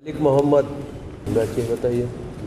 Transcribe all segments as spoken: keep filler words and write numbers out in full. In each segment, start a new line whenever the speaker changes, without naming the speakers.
मलिक मोहम्मद, बैठिए बताइए।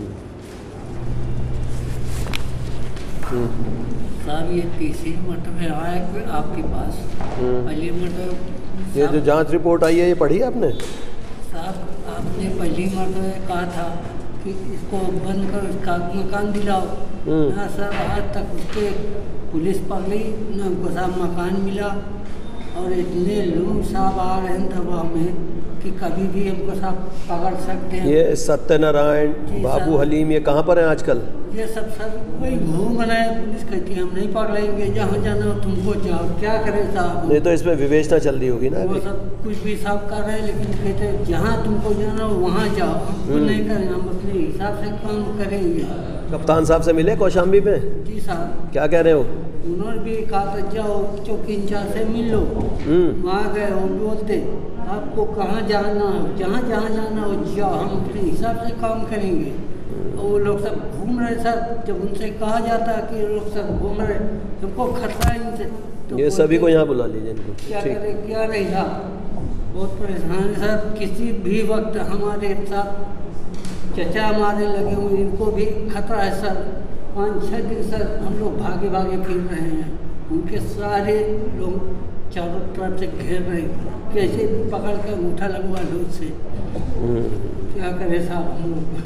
साहब ये तीसरी मरतबा आया है आपके पास। पहली मरतबा
ये जो जांच रिपोर्ट आई है ये पढ़ी आपने?
साहब आपने पहली मरतबा कहा था कि इसको बंद कर, इसका मकान दिलाओ ना सर, आज तक उसके पुलिस पकड़ी ना उनको साहब मकान मिला। और इतने लोग साहब आ रहे हैं दबाव में कि कभी भी हमको साहब पकड़ सकते हैं।
ये सत्यनारायण, बाबू हलीम, ये कहाँ पर हैं आजकल?
ये सब सर वही घूम रहे हैं। पुलिस कहती है हम नहीं पकड़ेंगे, जहाँ जाना हो तुमको जाओ। क्या करें साहब?
नहीं तो इसमें विवेचना चल रही होगी ना।
वो सब कुछ भी साहब कर रहे हैं, लेकिन कहते हैं जहाँ तुमको जाना हो वहाँ जाओ। हमको नहीं करें, हम अपने हिसाब से काम करेंगे।
कप्तान साहब से मिले कौशाम्बी में?
जी साहब।
क्या कह रहे हो?
उन्होंने भी कहा था जाओ चौकी इंचार्ज से मिल लो। वहाँ गए, वो बोलते आपको कहाँ जाना हो, जहाँ जहाँ जाना हो जाओ, हम अपने हिसाब से काम करेंगे। और वो लोग सब घूम रहे सर। जब उनसे कहा जाता है कि लोग सब घूम रहे, हमको खतरा है इनसे, तो
ये सभी को यहाँ बुला लीजिए इनको।
क्या करें, क्या नहीं साहब, बहुत परेशान है सर। किसी भी वक्त हमारे साथ चचा हमारे लगे हुए, इनको भी खतरा है सर। पाँच छः दिन सर हम लोग भागे भागे फिर रहे हैं। उनके सारे लोग चारों तरफ से घेर रहे, कैसे भी पकड़ कर अंगूठा लगवा लो उससे। क्या करें साहब हम लोग?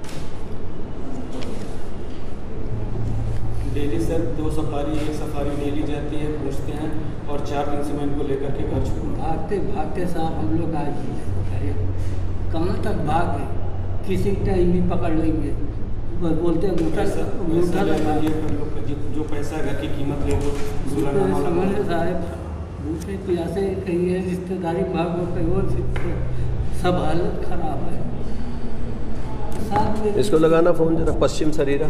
डेली सर दो सफारी एक सफारी डेली जाती है, पूछते हैं, और चार दिन से मैं इनको लेकर के घर छूट
भागते भागते साहब हम लोग आज ही कहाँ तक भागे, किसी टाइम भी पकड़ लेंगे। बस बोलते हैं अंगूठा अंगूठा लगा,
जो पैसा घर की कीमत ले वो
साहब भूखे प्यासे कहीं है, रिश्तेदारी भागो कहीं और, सब हालत खराब है साहब।
इसको लगाना फ़ोन जरा, पश्चिम सरीरा।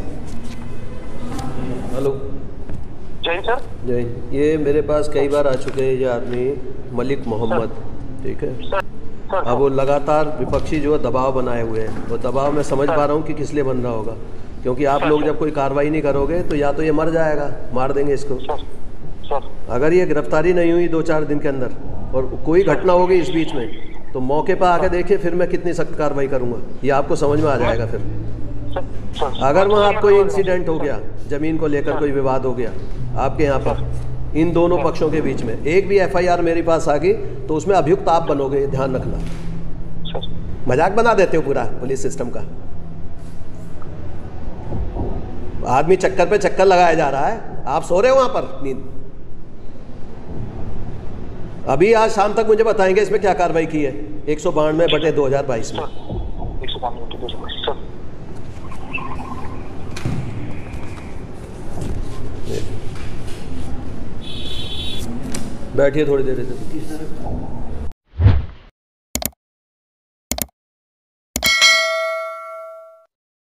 हेलो
जय सर।
जय। ये मेरे पास कई बार आ चुके हैं ये आदमी मलिक मोहम्मद, ठीक है। अब वो लगातार विपक्षी जो दबाव बनाए हुए हैं, वो दबाव मैं समझ पा रहा हूँ कि किस लिए बन रहा होगा, क्योंकि आप लोग जब कोई कार्रवाई नहीं करोगे तो या तो ये मर जाएगा, मार देंगे इसको। अगर ये गिरफ्तारी नहीं हुई दो चार दिन के अंदर और कोई घटना होगी इस बीच में, तो मौके पर आके देखिए फिर मैं कितनी सख्त कार्रवाई करूँगा, ये आपको समझ में आ जाएगा। फिर अगर वहाँ आप कोई इंसिडेंट हो गया, ज़मीन को लेकर कोई विवाद हो गया आपके यहाँ पर इन दोनों पक्षों के बीच में, एक भी एफ आई आर मेरे पास आ गई तो उसमें अभियुक्त आप बनोगे, ध्यान रखना। मजाक बना देते हो पूरा पुलिस सिस्टम का। आदमी चक्कर पे चक्कर लगाया जा रहा है, आप सो रहे हो वहाँ पर नींद। अभी आज शाम तक मुझे बताएंगे इसमें क्या कार्रवाई की है एक सौ बानवे बटे दो हजार बाईस में। बैठिए थोड़ी देर इधर।